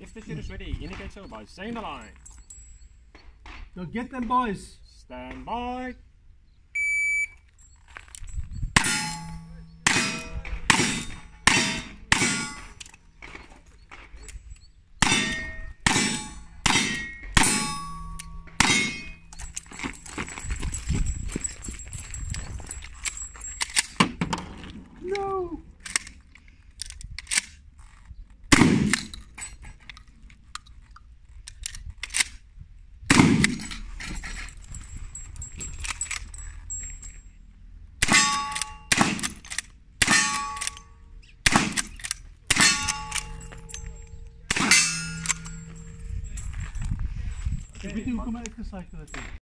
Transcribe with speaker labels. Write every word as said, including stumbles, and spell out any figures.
Speaker 1: station is ready. Indicate so by saying the line.
Speaker 2: Go get them, boys.
Speaker 1: Stand by.
Speaker 2: No. Weet jy hoekom ek gecycle het?